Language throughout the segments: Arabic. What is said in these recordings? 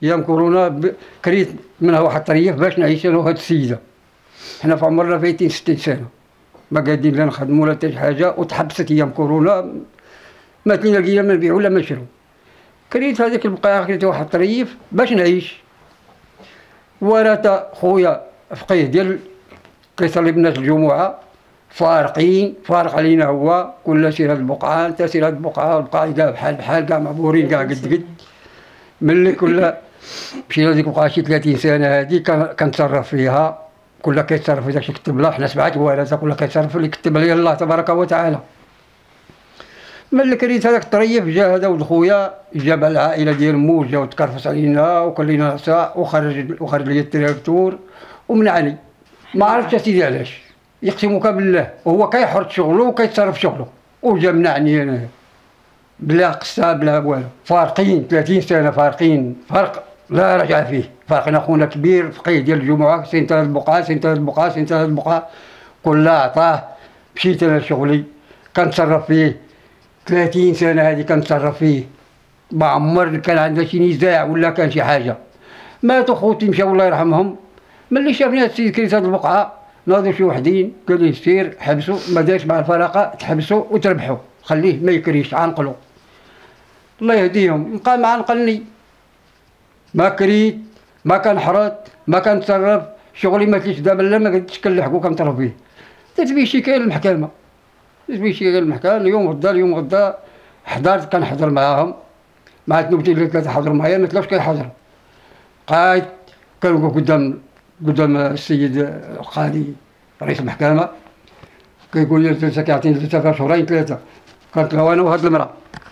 ايام كورونا كريت منها واحد الطريف باش نعيش انا وهاد السيده. حنا في عمرنا فايتين 60 سنه ما قادين لا نخدموا لا حتى شي حاجه، وتحبست ايام كورونا ما كاين لقينا ما نبيعوا لا ما نشرو. كريت هذيك البقايه، كريت واحد الطريف باش نعيش. ورث خويا فقيه ديال كيصلي بالناس الجمعه، فارق علينا هو كل سير هاد البقعه انت سير هاد البقعه، البقعه كاع بحال كاع معبورين كاع قد ملي كل مشينا لديك البقعه شي 30 سنه هادي كنتصرف فيها، كل كيتصرف في داك الشيء كتب الله، حنا 7 ورثه كل كيتصرف في اللي كتب عليه الله تبارك وتعالى. ملي كريت هذاك الطريف جا هذا ولد خويا جاب العائله ديال مو جا وتكرفس علينا وكل لينا عصا وخرج لي التراكتور ومنعني. ما عرفتش اسيدي علاش، يقسمك بالله وهو كيحرط شغله وكيتصرف شغله وجا منعني انا بلا قصه بلا والو. فارقين 30 سنه فارقين، فرق لا رجع فيه. فارقنا خونا كبير فقيه ديال الجمعه سنت هاد البقعه سنت هاد البقعه سنت هاد البقعه كلها عطاه. مشيت انا لشغلي كنتصرف فيه 30 سنه هذه كنتصرف فيه، ما عمر كان عندنا شي نزاع ولا كان شي حاجه. ماتوا خوتي مشاو الله يرحمهم. ملي شافني هاد السيد كريت هاد البقعه ناضوا شي وحدين قال لي سير حبسوا ما دارش مع الفراقه، تحبسوا وتربحوا خليه ما يكريش عنقلوا. الله يهديهم بقى معنقلني، ما كريت ما كنحرط ما كنتصرف شغلي ما كاينش دابا لا ما قدرتش كنلحقو كنطرف فيه. درت به شكايه للمحكمه، درت به شكايه للمحكمه. اليوم غدا حضرت كنحضر معاهم مع النوبتين اللي 3 حضروا معايا ما 3 كيحضروا. قاعد كنوقف قدام السيد القاضي رئيس المحكمه كيقول لي انت كيعطيني 3 شهرين 3. كنت انا وهاد المراه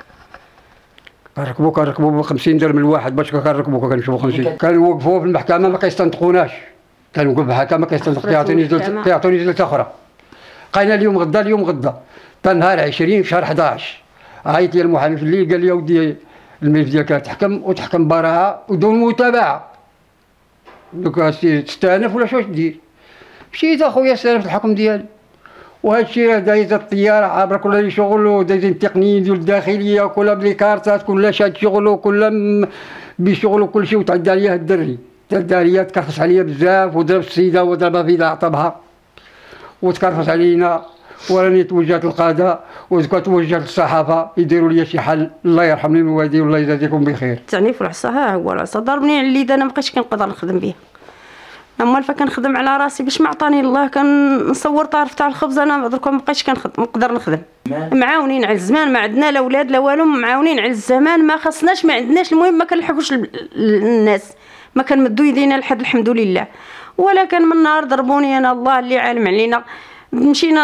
كنركبوا ب 50 درهم الواحد باش كنركبوا كنشوفوا 50. كنوقفوا في المحكمه ما كيستنطقوناش، كنوقف بحال ما كيستنطق كيعطوني 3 اخرى. بقينا اليوم غدا حتى نهار 20 في شهر 11 عيط لي المحامي في الليل قال لي ودي الملف ديالك تحكم وتحكم براءه ودون متابعه. دوك تستانف ولا شنو دير؟ مشيت اخويا استانفت الحكم ديالي، وهذا الشيء دايز الطياره عابره كل شغل ودايز التقنيين ديال الداخليه كلها بلي كارتات كلها شاد شغل وكلها بشغل وكل شيء. وتعدى عليا الدري الداريه تكرفس عليا بزاف وضرب السيده وضربها في عطبها وتكرفس علينا. وراني توجهت للقضاء وتوجهت للصحافه يديروا لي شي حل. الله يرحمني الوالدين والله يجازيكم بخير. التعنيف والعصا ها هو العصا ضربني على اليد، انا مابقيتش كنقدر نخدم بها. اما فكنخدم على راسي باش ما عطاني الله كنصور طارف تاع الخبز. انا درك مابقيتش نقدر نخدم. معاونين على الزمان ما عندنا لا ولاد لا والو، معاونين على الزمان ما خصناش ما عندناش. المهم ما كنلحقوش الناس، ما كنمدوا يدينا لحد الحمد لله. ولكن من نهار ضربوني انا الله اللي عالم علينا مشينا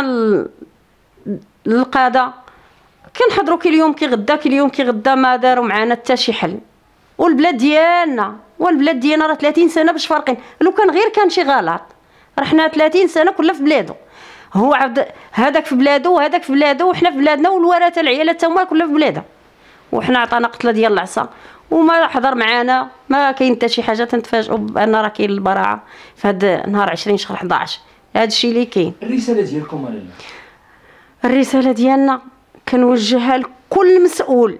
للقاده كنحضروا كل يوم كي غدا ما داروا معنا حتى شي حل. والبلاد ديالنا راه 30 سنه باش فارقين. لو كان غير كان شي غلط رحنا 30 سنه كلها في بلادو، هو عبد هذاك في بلادو وهذاك في بلادو وحنا في بلادنا والورثه العيالات تا هما كلها في بلادها. وحنا عطانا قتله ديال العصا وما حضر معانا ما كاين حتى شي حاجه. تنتفاجئوا بان راه كاين البراعه في هذا نهار 20 شهر 11. هذا الشيء اللي كاين. الرساله ديالكم لاله؟ الرساله ديالنا كنوجهها لكل مسؤول،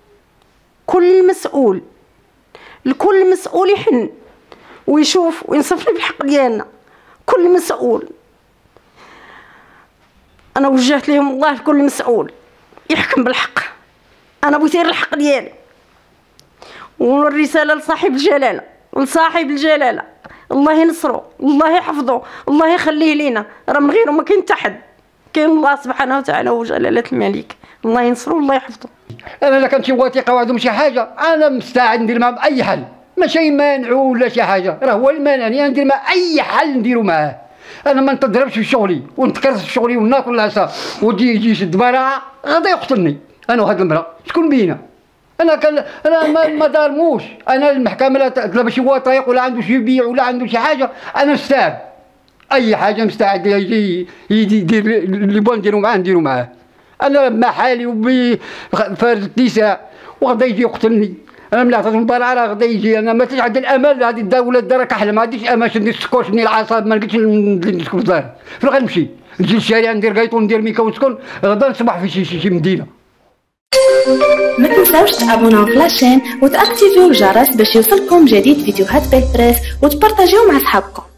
لكل مسؤول يحن ويشوف وينصف بالحق ديالنا. كل مسؤول انا وجهت لهم الله لكل مسؤول يحكم بالحق. انا بغيت الحق ديالي. والرساله لصاحب الجلاله الله ينصرو الله يحفظه الله يخليه لينا. راه من غيره ما كاين حتى حد، كاين الله سبحانه وتعالى وجلاله الملك. الله ينصرو الله يحفظه. انا الا كان شي وثيقه وعندهم شي حاجه انا مستعد ندير معهم اي حل، ماشي يمانعوا ولا شي حاجه، راه هو اللي مانعني. انا ندير معاه اي حل نديرو معاه. انا ما نتضربش في شغلي ونتكرس في شغلي وناكل العصا يجي يشد براعه غدا يقتلني. انا وهاد المراه شكون بينا؟ انا ما ضارموش. انا المحكمه لا باش وثائق ولا عنده شي بيع ولا عنده شي حاجه. انا مستعد اي حاجه مستعد يجي يدير اللي بغا نديرو معاه. انا مع حالي وبفارس النساء وغدا يجي يقتلني. انا ملي عطيتهم براعه راه غدا يجي. انا ما عندي الامل هذه الدار ولا الدار كحله ما عنديش امل ندير السكوش ندير العصاب ما نقدرش نسكن في الدار. فين غنمشي؟ نجي للشارع ندير قيطون ندير ميكا ونسكن غدا نصبح في شي مدينه. ما تنساوش تابوناو في لاشين وتاكتيفيو الجرس باش يوصلكم جديد فيديوهات بالبريس وتبارطاجيو مع صحابكم.